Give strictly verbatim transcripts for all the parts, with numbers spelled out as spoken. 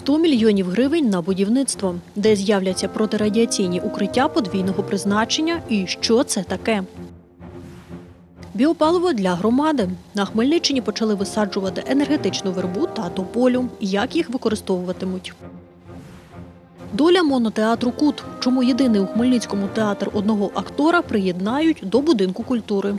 сто мільйонів гривень на будівництво. Де з'являться протирадіаційні укриття подвійного призначення і що це таке? Біопаливо для громади. На Хмельниччині почали висаджувати енергетичну вербу та тополю. Як їх використовуватимуть? Доля монотеатру «Кут». Чому єдиний у Хмельницькому театр одного актора приєднають до будинку культури?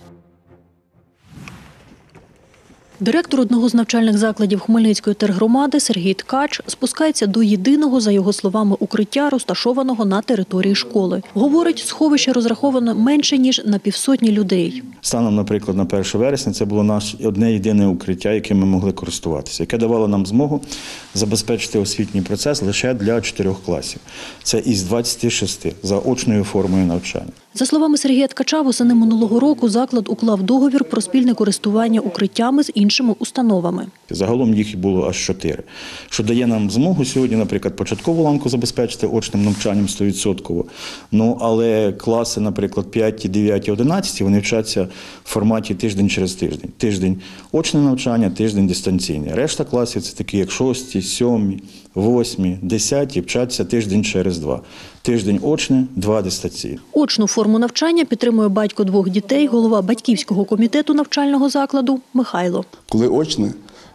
Директор одного з навчальних закладів Хмельницької тергромади Сергій Ткач спускається до єдиного, за його словами, укриття, розташованого на території школи. Говорить, сховище розраховано менше, ніж на півсотні людей. Станом, наприклад, на перше вересня це було наше одне єдине укриття, яким ми могли користуватися, яке давало нам змогу забезпечити освітній процес лише для чотирьох класів. Це із двадцяти шести за очною формою навчання. За словами Сергія Ткача, восени минулого року заклад уклав договір про спільне користування укриттями з іншими установами. Загалом їх було аж чотири, що дає нам змогу сьогодні, наприклад, початкову ланку забезпечити очним навчанням сто відсотків. Ну, але класи, наприклад, п'яті, дев'яті, одинадцяті, вони вчаться в форматі тиждень через тиждень. Тиждень очне навчання, тиждень дистанційне. Решта класів – це такі, як шості, сьомі, восьмі, десяті, вчаться тиждень через два. Тиждень очне, два дистанційне. Очну форму навчання підтримує батько двох дітей, голова батьківського комітету навчального закладу Михайло. Коли очне,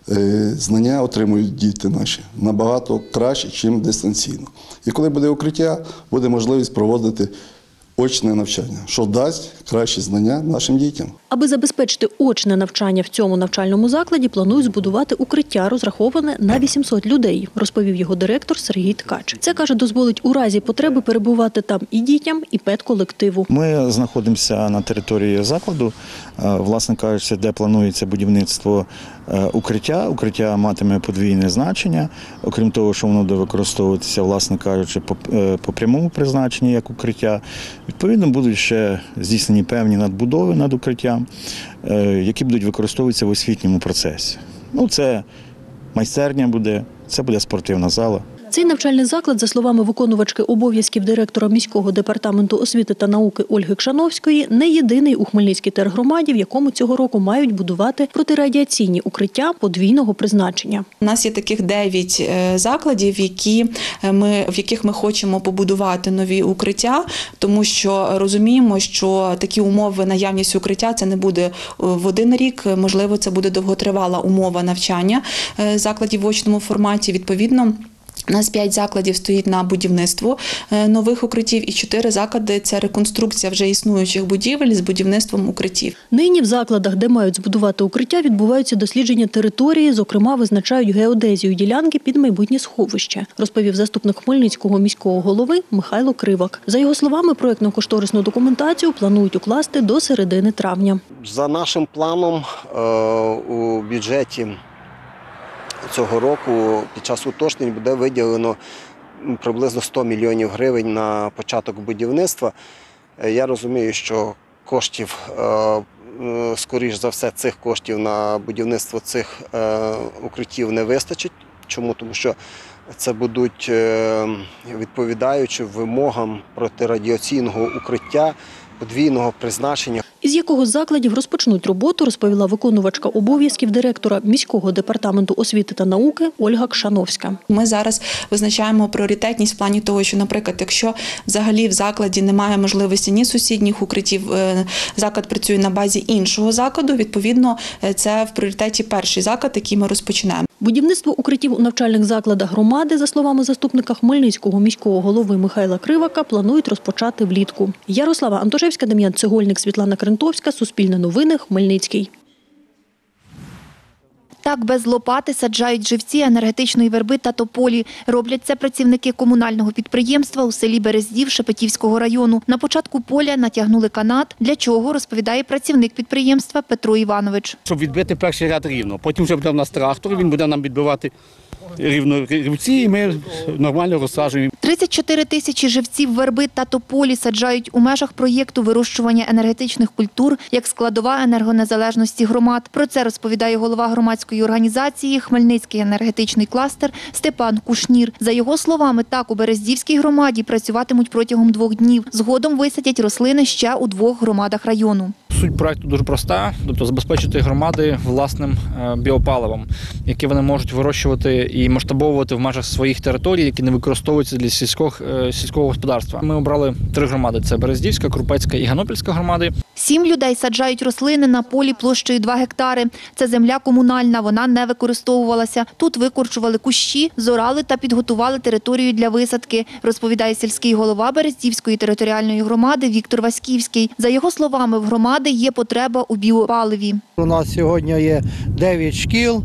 знання отримують діти наші набагато краще, ніж дистанційно. І коли буде укриття, буде можливість проводити очне навчання, що дасть кращі знання нашим дітям. Аби забезпечити очне навчання в цьому навчальному закладі, планують збудувати укриття, розраховане на вісімсот людей, розповів його директор Сергій Ткач. Це, каже, дозволить у разі потреби перебувати там і дітям, і педколективу. Ми знаходимося на території закладу, власне кажучи, де планується будівництво укриття. Укриття матиме подвійне значення, окрім того, що воно буде використовуватися, власне кажучи, по, по прямому призначенню як укриття. Відповідно, будуть ще здійснені певні надбудови над укриттям, які будуть використовуватися в освітньому процесі. Ну, це майстерня буде, це буде спортивна зала. Цей навчальний заклад, за словами виконувачки обов'язків директора міського департаменту освіти та науки Ольги Кшановської, не єдиний у Хмельницькій тергромаді, в якому цього року мають будувати протирадіаційні укриття подвійного призначення. У нас є таких дев'ять закладів, які ми, в яких ми хочемо побудувати нові укриття, тому що розуміємо, що такі умови, наявність укриття, це не буде в один рік, можливо, це буде довготривала умова навчання закладів в очному форматі, відповідно. У нас п'ять закладів стоїть на будівництво нових укриттів і чотири заклади – це реконструкція вже існуючих будівель з будівництвом укриттів. Нині в закладах, де мають збудувати укриття, відбуваються дослідження території, зокрема, визначають геодезію ділянки під майбутнє сховище, розповів заступник Хмельницького міського голови Михайло Кривак. За його словами, проєктно-кошторисну документацію планують укласти до середини травня. За нашим планом у бюджеті цього року під час уточнень буде виділено приблизно сто мільйонів гривень на початок будівництва. Я розумію, що коштів, скоріш за все, цих коштів на будівництво цих укриттів не вистачить. Чому? Тому що це будуть відповідаючи вимогам протирадіаційного укриття подвійного призначення. Із якого з закладів розпочнуть роботу, розповіла виконувачка обов'язків директора міського департаменту освіти та науки Ольга Кшановська. Ми зараз визначаємо пріоритетність в плані того, що, наприклад, якщо взагалі в закладі немає можливості ні сусідніх укриттів, заклад працює на базі іншого закладу, відповідно, це в пріоритеті перший заклад, який ми розпочинаємо. Будівництво укриттів у навчальних закладах громади, за словами заступника Хмельницького міського голови Михайла Кривака, планують розпочати влітку. Ярослава Антошевська, Дем'ян Цегольник, Світлана Крентовська, Суспільне новини, Хмельницький. Так без лопати саджають живці енергетичної верби та тополі. Роблять це працівники комунального підприємства у селі Берездів Шепетівського району. На початку поля натягнули канат, для чого, розповідає працівник підприємства Петро Іванович. Щоб відбити перший ряд рівно. Потім вже буде в нас трактор, він буде нам відбивати рівно рівці, і ми нормально розсаджуємо. тридцять чотири тисячі живців верби та тополі саджають у межах проєкту вирощування енергетичних культур як складова енергонезалежності громад. Про це розповідає голова громадської організації «Хмельницький енергетичний кластер» Степан Кушнір. За його словами, так у Берездівській громаді працюватимуть протягом двох днів. Згодом висадять рослини ще у двох громадах району. Суть проекту дуже проста, тобто забезпечити громади власним біопаливом, яке вони можуть вирощувати і масштабовувати в межах своїх територій, які не використовуються для сільського, сільського господарства. Ми обрали три громади – це Берездівська, Крупецька і Ганопільська громади. Сім людей саджають рослини на полі площею два гектари. Це земля комунальна, вона не використовувалася. Тут викорчували кущі, зорали та підготували територію для висадки, розповідає сільський голова Берездівської територіальної громади Віктор Васьківський. За його словами, в громади є потреба у біопаливі. У нас сьогодні є дев'ять шкіл.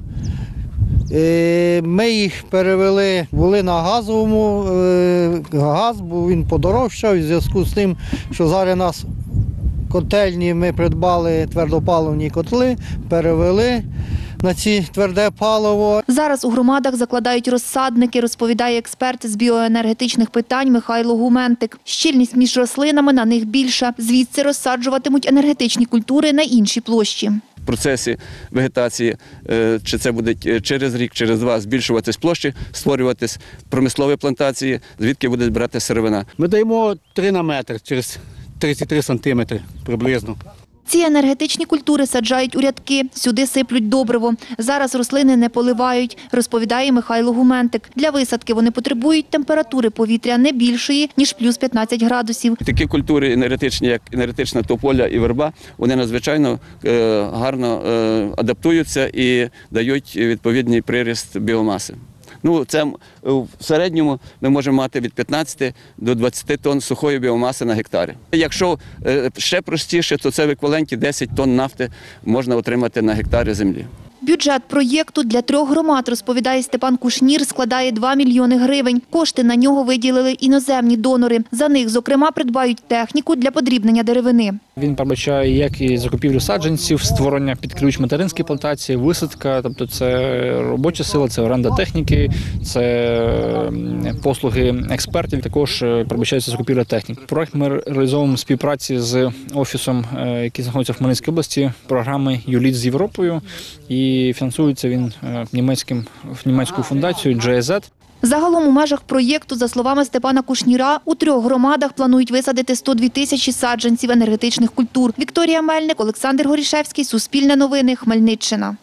Ми їх перевели, були на газовому газ, бо він подорожчав у зв'язку з тим, що зараз нас котельні, ми придбали твердопаливні котли, перевели на ці тверде паливо. Зараз у громадах закладають розсадники, розповідає експерт з біоенергетичних питань Михайло Гументик. Щільність між рослинами на них більша. Звідси розсаджуватимуть енергетичні культури на іншій площі. В процесі вегетації, чи це буде через рік, через два, збільшуватись площі, створюватись промислові плантації, звідки буде брати сировина. Ми даємо три на метр через тридцять три сантиметри приблизно. Ці енергетичні культури саджають у рядки, сюди сиплють добриво. Зараз рослини не поливають, розповідає Михайло Гументик. Для висадки вони потребують температури повітря не більшої, ніж плюс п'ятнадцять градусів. Такі культури енергетичні, як енергетична тополя і верба, вони надзвичайно гарно адаптуються і дають відповідний приріст біомаси. Ну, це в середньому ми можемо мати від п'ятнадцяти до двадцяти тонн сухої біомаси на гектарі. Якщо ще простіше, то це в еквіваленті десять тонн нафти можна отримати на гектарі землі. Бюджет проєкту для трьох громад, розповідає Степан Кушнір, складає два мільйони гривень. Кошти на нього виділили іноземні донори. За них, зокрема, придбають техніку для подрібнення деревини. Він передбачає як і закупівлю саджанців, створення під ключ материнської плантації, висадка, тобто це робоча сила, це оренда техніки, це послуги експертів, також передбачається закупівля техніки. Проект ми реалізовуємо в співпраці з офісом, який знаходиться в Хмельницькій області, програми «Юліт з Європою», і фінансується він німецьким, німецькою фундацією джей зет. Загалом у межах проєкту, за словами Степана Кушніра, у трьох громадах планують висадити сто дві тисячі саджанців енергетичних культур. Вікторія Мельник, Олександр Горішевський, Суспільне новини, Хмельниччина.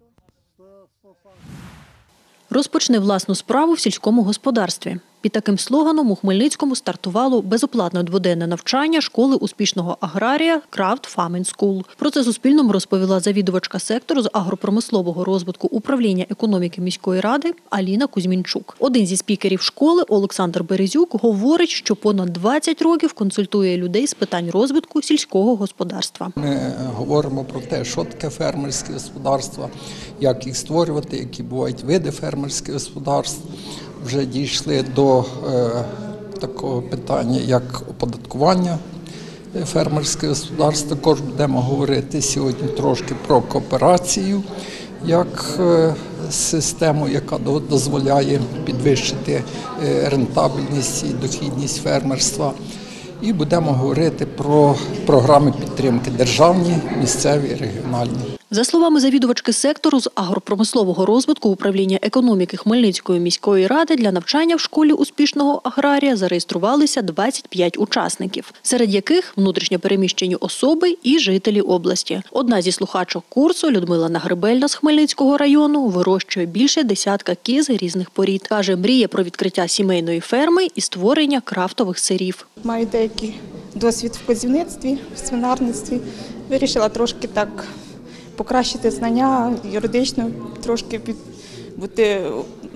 Розпочни власну справу в сільському господарстві. Під таким слоганом у Хмельницькому стартувало безоплатне дводенне навчання школи успішного аграрія Craft Farming School. Про це Суспільному розповіла завідувачка сектору з агропромислового розвитку управління економіки міської ради Аліна Кузьмінчук. Один зі спікерів школи, Олександр Березюк, говорить, що понад двадцять років консультує людей з питань розвитку сільського господарства. Ми говоримо про те, що таке фермерське господарство, як їх створювати, які бувають види фермерських господарств. Вже дійшли до е, такого питання, як оподаткування фермерських господарств. Також будемо говорити сьогодні трошки про кооперацію, як е, систему, яка дозволяє підвищити е, рентабельність і дохідність фермерства. І будемо говорити про програми підтримки державні, місцеві, регіональні. За словами завідувачки сектору з агропромислового розвитку управління економіки Хмельницької міської ради, для навчання в школі успішного аграрія зареєструвалися двадцять п'ять учасників, серед яких внутрішньо переміщені особи і жителі області. Одна зі слухачок курсу, Людмила Нагребельна з Хмельницького району, вирощує більше десятка кіз різних порід. Каже, мріє про відкриття сімейної ферми і створення крафтових сирів. Маю деякий досвід в козівництві, в свинарництві. Вирішила трошки так покращити знання, юридично трошки бути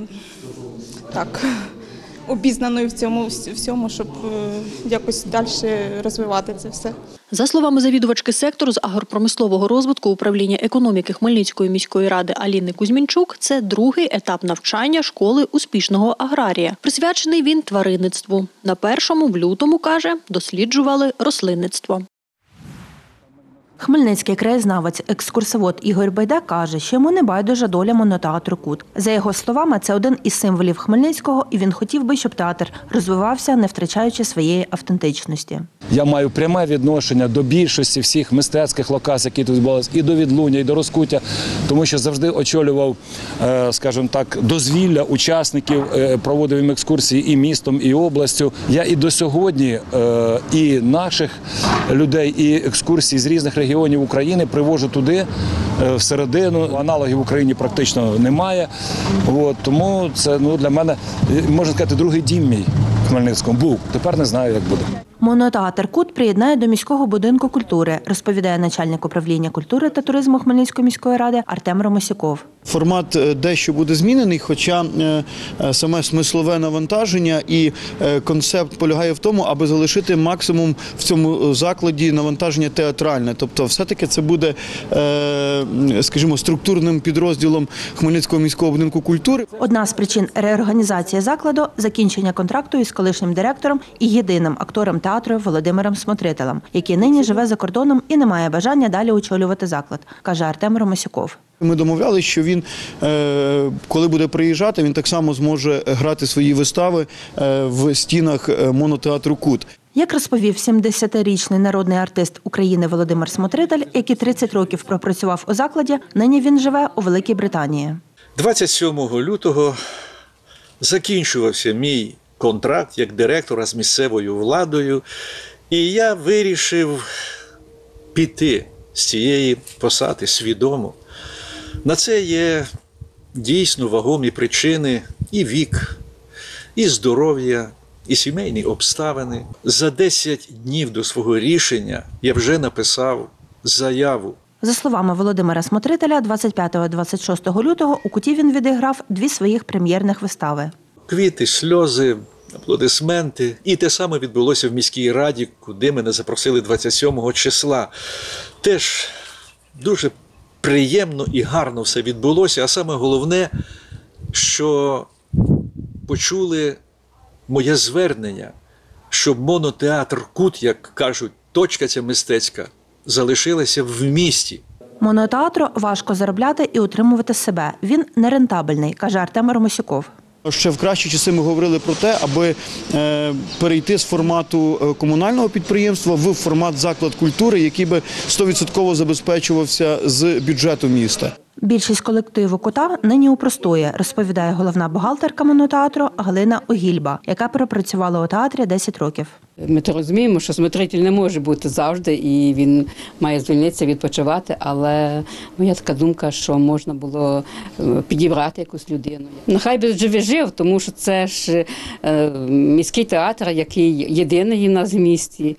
так обізнаною в цьому всьому, щоб якось далі розвивати це все. За словами завідувачки сектору з агропромислового розвитку управління економіки Хмельницької міської ради Аліни Кузьмінчук, це другий етап навчання школи успішного аграрія. Присвячений він тваринництву. На першому, в лютому, каже, досліджували рослинництво. Хмельницький краєзнавець, екскурсовод Ігор Байда каже, що йому не байдужа доля монотеатру «Кут». За його словами, це один із символів Хмельницького, і він хотів би, щоб театр розвивався, не втрачаючи своєї автентичності. Я маю пряме відношення до більшості всіх мистецьких локацій, які тут відбувалися, і до Відлуння, і до Розкуття, тому що завжди очолював, скажімо так, дозвілля учасників, проводив їм екскурсії і містом, і областю. Я і до сьогодні і наших людей, і екскурсії з різних регіонів України привожу туди, всередину. Аналогів в Україні практично немає. От, тому це ну, для мене, можна сказати, другий дім мій в Хмельницькому був. Тепер не знаю, як буде. Монотеатр «Кут» приєднає до міського будинку культури, розповідає начальник управління культури та туризму Хмельницької міської ради Артем Ромосюков. Формат дещо буде змінений, хоча саме смислове навантаження і концепт полягає в тому, аби залишити максимум в цьому закладі навантаження театральне. Тобто все-таки це буде, скажімо, структурним підрозділом Хмельницького міського будинку культури. Одна з причин реорганізації закладу – закінчення контракту із колишнім директором і єдиним актором театру Володимиром Смотрителем, який нині живе за кордоном і не має бажання далі очолювати заклад, каже Артем Ромосюков. Ми домовлялися, що він, коли буде приїжджати, він так само зможе грати свої вистави в стінах монотеатру «Кут». Як розповів сімдесятирічний народний артист України Володимир Смотритель, який тридцять років пропрацював у закладі, нині він живе у Великій Британії. двадцять сьомого лютого закінчувався мій контракт як директора з місцевою владою, і я вирішив піти з цієї посади свідомо. На це є дійсно вагомі причини і вік, і здоров'я, і сімейні обставини. За десять днів до свого рішення я вже написав заяву. За словами Володимира Смотрителя, двадцять п'ятого - двадцять шостого лютого у Куті він відіграв дві своїх прем'єрних вистави. Квіти, сльози, аплодисменти. І те саме відбулося в міській раді, куди мене запросили двадцять сьомого числа. Теж дуже приємно і гарно все відбулося, а саме головне, що почули моє звернення, щоб монотеатр «Кут», як кажуть, точка ця мистецька, залишилася в місті. Монотеатру важко заробляти і утримувати себе. Він нерентабельний, каже Артем Ромосюков. Ще в кращі часи ми говорили про те, аби перейти з формату комунального підприємства в формат заклад культури, який би сто відсотків забезпечувався з бюджету міста. Більшість колективу «Кута» нині у простої, розповідає головна бухгалтерка монотеатру Галина Огільба, яка пропрацювала у театрі десять років. Ми то розуміємо, що смотритель не може бути завжди, і він має звільнитися, відпочивати, але моя така думка, що можна було підібрати якусь людину. Нехай би живе жив, тому що це ж міський театр, який єдиний у нас в місті.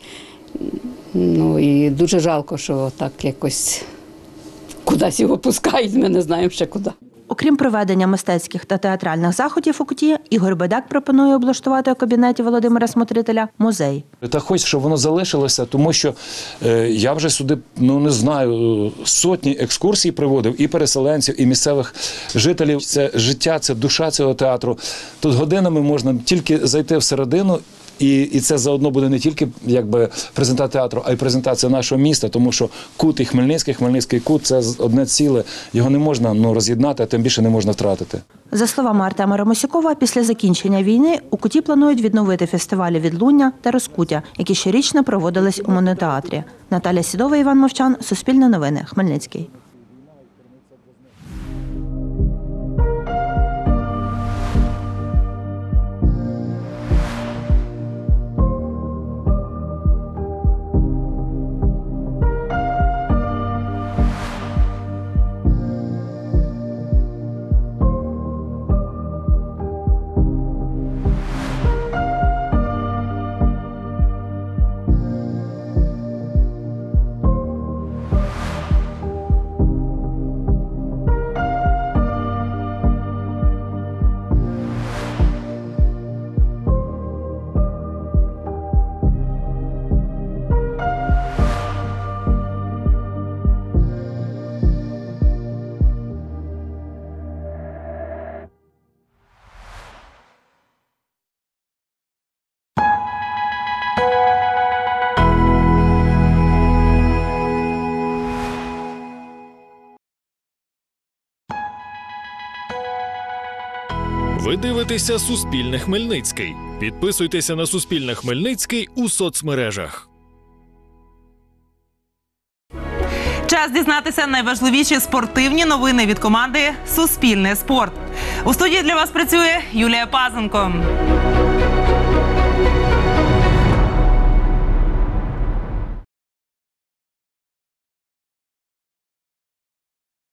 Ну і дуже жалко, що так якось кудись його пускають, ми не знаємо ще куди. Окрім проведення мистецьких та театральних заходів у Куті, Ігор Байдак пропонує облаштувати у кабінеті Володимира Смотрителя музей. Та хочу, щоб воно залишилося, тому що е, я вже сюди, ну не знаю, сотні екскурсій приводив і переселенців, і місцевих жителів. Це життя, це душа цього театру. Тут годинами можна тільки зайти всередину, І, і це заодно буде не тільки якби презентація театру, а й презентація нашого міста, тому що Кут і Хмельницький, Хмельницький Кут – це одне ціле. Його не можна ну, роз'єднати, а тим більше не можна втратити. За словами Артема Ромосюкова, після закінчення війни у Куті планують відновити фестивалі «Відлуння» та «Розкуття», які щорічно проводились у монотеатрі. Наталя Сідова, Іван Мовчан, Суспільне новини, Хмельницький. Ви дивитеся «Суспільне Хмельницький». Підписуйтеся на «Суспільне Хмельницький» у соцмережах. час дізнатися найважливіші спортивні новини від команди «Суспільне спорт». У студії для вас працює Юлія Пазенко.